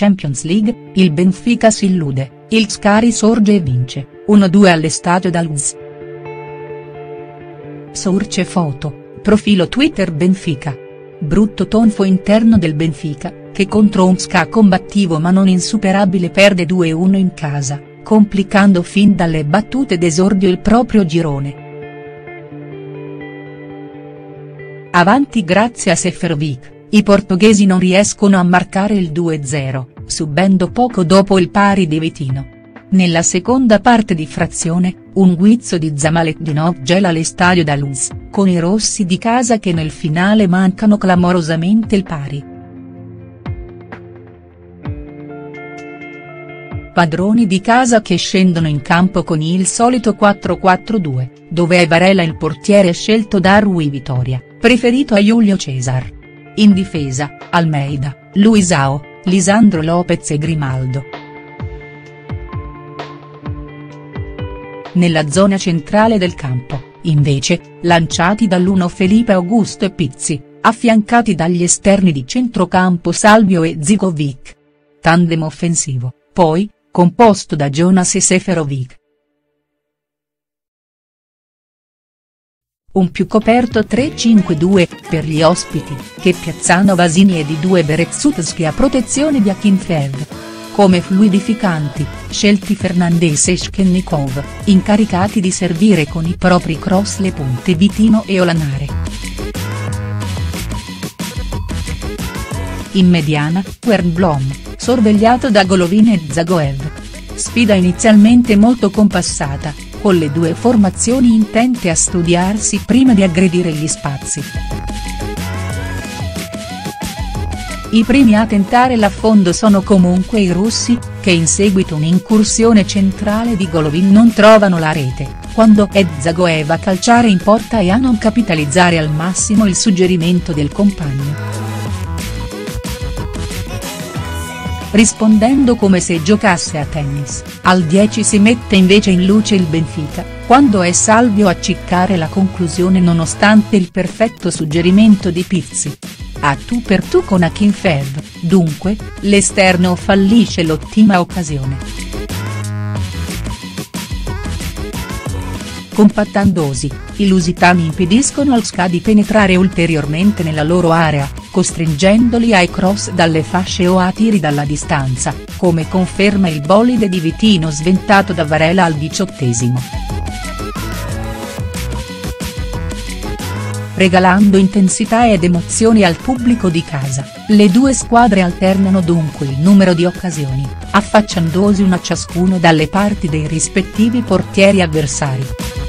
Champions League, il Benfica si illude, il CSKA risorge e vince, 1-2 all'Estádio da Luz. Source foto, profilo Twitter Benfica. Brutto tonfo interno del Benfica, che contro un CSKA combattivo ma non insuperabile perde 2-1 in casa, complicando fin dalle battute d'esordio il proprio girone. Avanti grazie a Seferovic, i portoghesi non riescono a marcare il 2-0, subendo poco dopo il pari di Vitinho. Nella seconda parte di frazione, un guizzo di Zamaletdinov gela l'Estádio da Luz, con i rossi di casa che nel finale mancano clamorosamente il pari. Padroni di casa che scendono in campo con il solito 4-4-2, dove è Varela il portiere scelto da Rui Vitória, preferito a Julio César. In difesa, Almeida, Luisao, Lisandro Lopez e Grimaldo. Nella zona centrale del campo, invece, lanciati dall'1 Felipe Augusto e Pizzi, affiancati dagli esterni di centrocampo Salvio e Zigovic. Tandem offensivo, poi, composto da Jonas e Seferovic. Un più coperto 3-5-2, per gli ospiti, che piazzano Vasini e di due Berezzutski a protezione di Akinfeev. Come fluidificanti, scelti Fernandes e Shkennikov, incaricati di servire con i propri cross le punte Vitinho e Olanare. In mediana, Wernbloem, sorvegliato da Golovin e Dzagoev. Sfida inizialmente molto compassata, con le due formazioni intente a studiarsi prima di aggredire gli spazi. I primi a tentare l'affondo sono comunque i russi, che in seguito a un'incursione centrale di Golovin non trovano la rete, quando è Dzagoev a calciare in porta e a non capitalizzare al massimo il suggerimento del compagno. Rispondendo come se giocasse a tennis, al 10 si mette invece in luce il Benfica, quando è Salvio a ciccare la conclusione nonostante il perfetto suggerimento di Pizzi. A tu per tu con Akinfeev, dunque, l'esterno fallisce l'ottima occasione. Compattandosi, i lusitani impediscono al CSKA di penetrare ulteriormente nella loro area, costringendoli ai cross dalle fasce o a tiri dalla distanza, come conferma il bolide di Vitinho sventato da Varela al 18°. Regalando intensità ed emozioni al pubblico di casa, le due squadre alternano dunque il numero di occasioni, affacciandosi una ciascuno dalle parti dei rispettivi portieri avversari.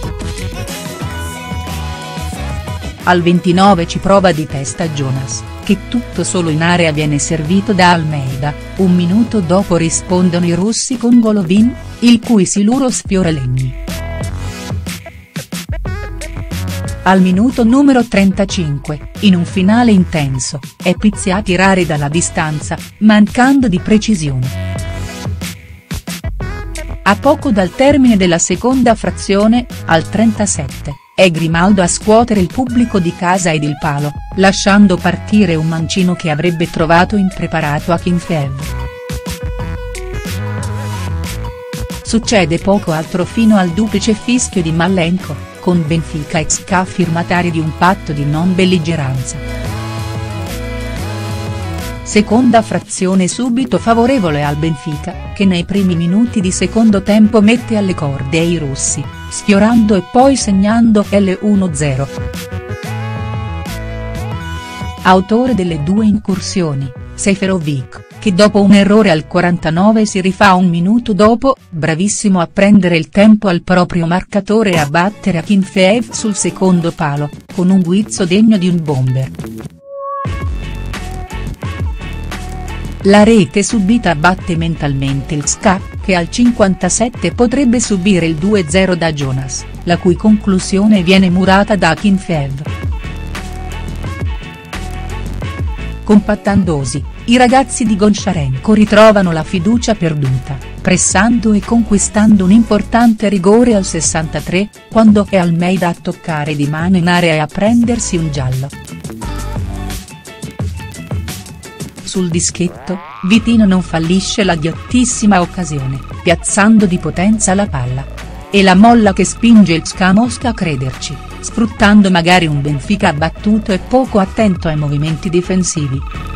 Al 29 ci prova di testa Jonas, che tutto solo in area viene servito da Almeida, un minuto dopo rispondono i russi con Golovin, il cui siluro sfiora Legni. Al minuto numero 35, in un finale intenso, è Pizzi a tirare dalla distanza, mancando di precisione. A poco dal termine della seconda frazione, al 37, è Grimaldo a scuotere il pubblico di casa ed il palo, lasciando partire un mancino che avrebbe trovato impreparato Akinfeev. Succede poco altro fino al duplice fischio di Malenko, con Benfica e CSKA firmatari di un patto di non belligeranza. Seconda frazione subito favorevole al Benfica, che nei primi minuti di secondo tempo mette alle corde i russi, sfiorando e poi segnando l'1-0. Autore delle due incursioni, Seferovic, che dopo un errore al 49 si rifà un minuto dopo, bravissimo a prendere il tempo al proprio marcatore e a battere Akinfeev sul secondo palo, con un guizzo degno di un bomber. La rete subita abbatte mentalmente il CSKA, che al 57 potrebbe subire il 2-0 da Jonas, la cui conclusione viene murata da Akinfeev. Compattandosi, i ragazzi di Goncharenko ritrovano la fiducia perduta, pressando e conquistando un importante rigore al 63, quando è Almeida a toccare di mano in area e a prendersi un giallo. Sul dischetto, Vitino non fallisce la ghiottissima occasione, piazzando di potenza la palla. È la molla che spinge il CSKA Mosca a crederci, sfruttando magari un Benfica abbattuto e poco attento ai movimenti difensivi.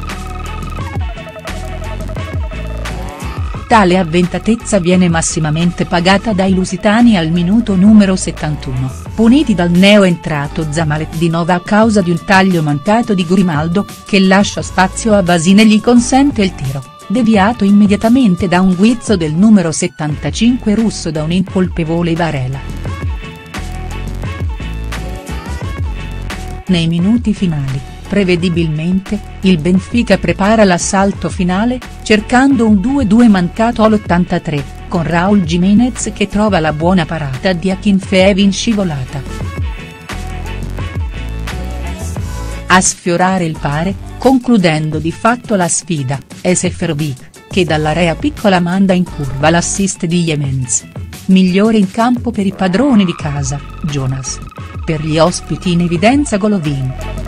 Tale avventatezza viene massimamente pagata dai lusitani al minuto numero 71, puniti dal neo-entrato Zamaletdinov a causa di un taglio mancato di Grimaldo, che lascia spazio a Basine e gli consente il tiro, deviato immediatamente da un guizzo del numero 75 russo da un incolpevole Varela. Nei minuti finali, prevedibilmente, il Benfica prepara l'assalto finale, cercando un 2-2 mancato all'83, con Raúl Jiménez che trova la buona parata di Akinfeev in scivolata. A sfiorare il pari, concludendo di fatto la sfida, è Seferovic, che dall'area piccola manda in curva l'assist di Jiménez. Migliore in campo per i padroni di casa, Jonas. Per gli ospiti in evidenza Golovin.